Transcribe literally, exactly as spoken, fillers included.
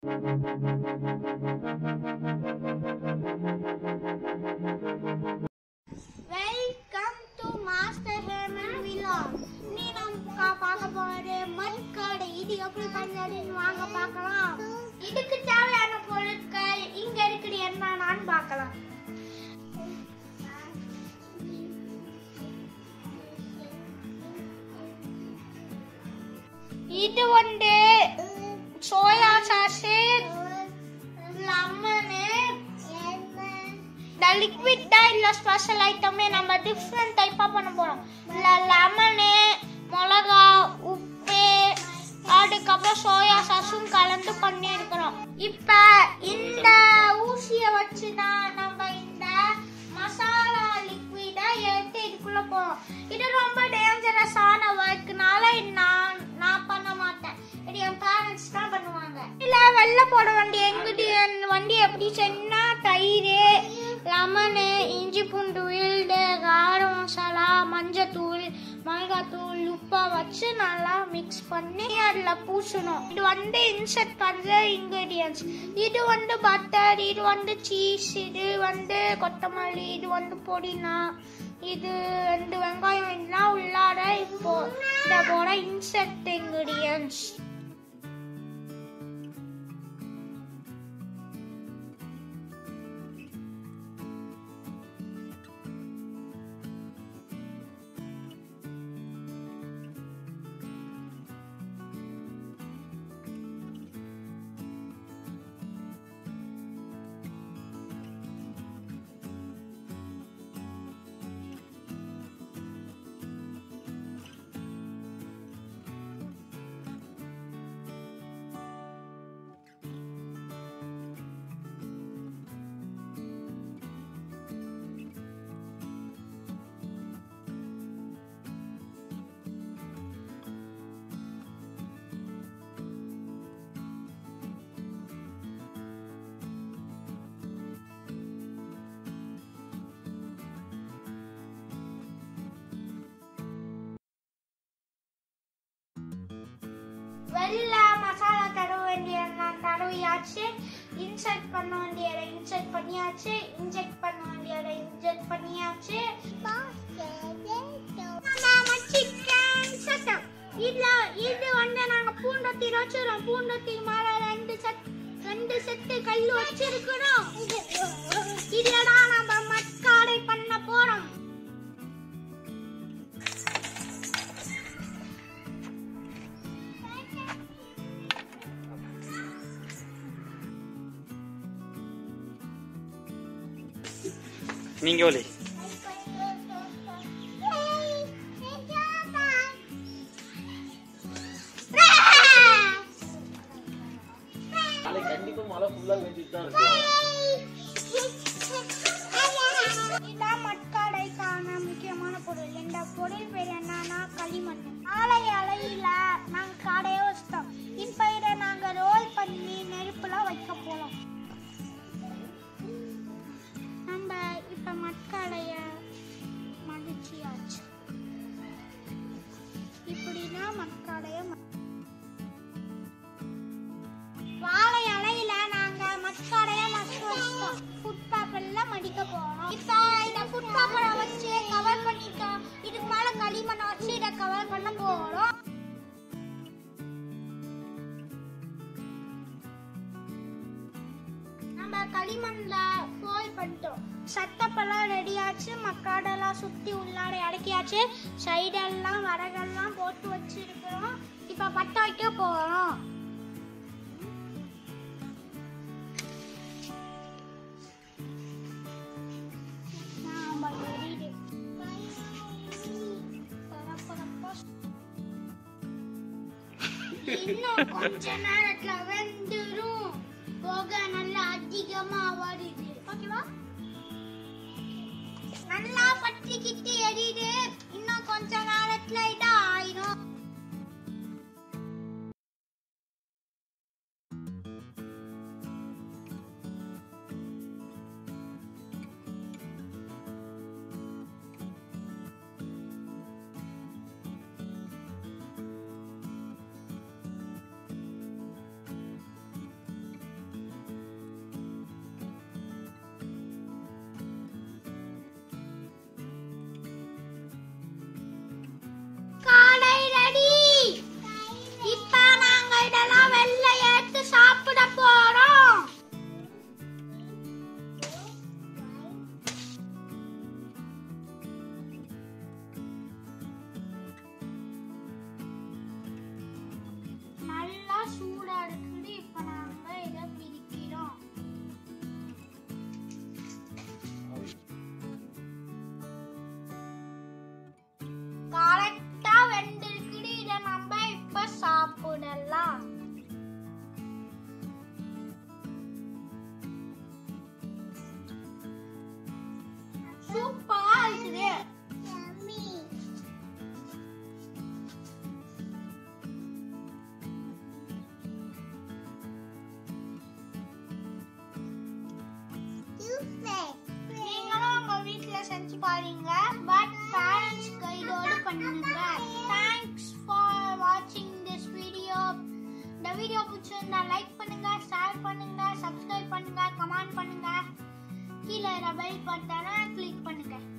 Welcome to master ஹேமன் vlog. நீ நம்ம பார்க்க போறது மண்காடை. இது எப்படி பண்ணதுன்னு வாங்க பார்க்கலாம். இதுக்கு தேவையான பொருட்கள் இங்க இருக்குது என்னன்னு பார்க்கலாம். இது வந்து சோயா சாஸ், லெமன், இந்த லிக்விட் தான் இல்ல ஸ்பெஷல் ஐட்டமே. நம்ம டிஃப்ரெண்ட் டைப்பா பண்ண போறோம். இல்ல லெமனு, மிளகா, உப்பு, அதுக்கப்புறம் சோயா சாஸும் கலந்து பண்ணி இருக்கிறோம். இப்ப இந்த ஊசிய வச்சுதான் நம்ம இந்த மசாலா லிக்விட எடுத்து இதுக்குள்ள போறோம். இது ரொம்ப டேஞ்சரஸான ஒர்க்னால நான் நான் பண்ண மாட்டேன். இது என் பேரண்ட்ஸ் தான் பண்ணுவாங்க. இல்ல வெள்ள போட வேண்டிய இன்கிரிடியன் வண்டி எப்படி சென்னா தயிர், லெமனு, இஞ்சி பூண்டு விழுது, காரம் மசாலா, மஞ்சத்தூள், மிளகாத்தூள், உப்பை வச்சு நல்லா மிக்ஸ் பண்ணி அதில் பூசணும். இது வந்து இன்செர்ட் பண்ணுற இன்கிரீடியன்ஸ். இது வந்து பட்டர், இது வந்து சீஸ், இது வந்து கொத்தமல்லி, இது வந்து புதினா, இது வந்து வெங்காயம், இதெல்லாம் உள்ளார இப்போ இந்த போட இன்செர்ட் இன்கிரீடியன்ஸ். வெள்ள மசாலா தடவ வேண்டிய தடவையாச்சு. இன்செர்ட் பண்ண வேண்டியதை இன்செர்ட் பண்ணியாச்சு. இன்ஜெக்ட் பண்ண வேண்டியதை இன்ஜெக்ட் பண்ணியாச்சு. இதுல இது வந்து நாங்க பூண்டத்தி வச்சிரோம். பூண்டத்தி மேல ரெண்டு செட் ரெண்டு செட்டு கல் வச்சிருக்கிறோம். இதுலதான் நம்ம மட்காடை பண்ண போறோம். நீங்க ஒலி கண்டிப்பா மழை ஃபுல்லா வெஞ்சிட்டு தான் இருக்கு. இதான் மட்காடைக்கான முக்கியமான பொருள். இந்த பொருள் பேர் என்னன்னா களிமண். ஆலை அலையில நாங்க காடையை வச்சிட்டோம். இப்ப இதை நாங்க ரோல் பண்ணி நெருப்புல வைக்க போறோம். நம்ம இப்ப மட்காடைய மடிச்சியாச்சு. இப்படிதான் மட்காடைய வாழை இலையில நாங்க மட்காடைய மடிக்க வச்சிட்டோம். ஃபுட் பேப்பர்ல மடிக்க போறோம். இப்ப இத ஃபுட் பேப்பரை வச்சு கவர் பண்ணிட்டோம். இதுக்கு மேல களிமண்ணை வச்சு இத கவர் பண்ண போறோம். நம்ம களிமண்ல ஃபோல்ட் பண்ணிட்டோம். சட்டப்பெல்லாம் ரெடியாச்சு. மக்காடெல்லாம் சுத்தி உள்ளார அடக்கியாச்சு. சைடெல்லாம் வரகெல்லாம் போட்டு வச்சிருக்கிறோம். இப்ப பட்ட வைக்க போறோம். இன்னும் கொஞ்ச நேரத்துல வெந்துரும். புகை நல்லா அதிகமா வருது. ஓகேவா? நல்லா பற்றிக்கிட்டு எரியுது. இன்னும் கொஞ்ச நேரத்துல இதான் ஆயிரும். செஞ்சு பாருங்க. பட் பேரண்ட்ஸ் கைடோட பண்ணுங்க. தேங்க்ஸ் ஃபார் வாட்சிங் திஸ் வீடியோ. இந்த வீடியோ பிடிச்சிருந்தா லைக் பண்ணுங்க, ஷேர் பண்ணுங்க, சப்ஸ்கிரைப் பண்ணுங்க, கமெண்ட் பண்ணுங்க. கீழே பெல் பட்டனை கிளிக் பண்ணுங்க.